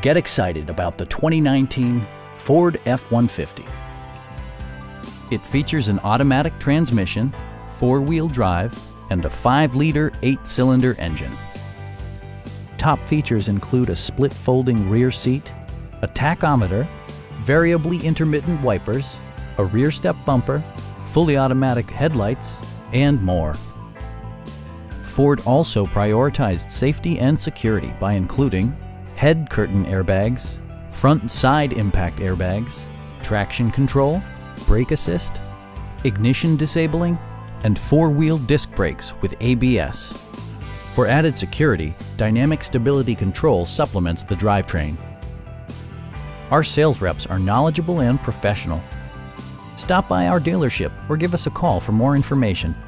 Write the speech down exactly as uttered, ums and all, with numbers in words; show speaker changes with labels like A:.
A: Get excited about the twenty nineteen Ford F one fifty. It features an automatic transmission, four-wheel drive, and a five liter, eight-cylinder engine. Top features include a split folding rear seat, a tachometer, variably intermittent wipers, a rear step bumper, fully automatic headlights, and more. Ford also prioritized safety and security by including head curtain airbags, front and side impact airbags, traction control, brake assist, ignition disabling, and four-wheel disc brakes with A B S. For added security, dynamic stability control supplements the drivetrain. Our sales reps are knowledgeable and professional. Stop by our dealership or give us a call for more information.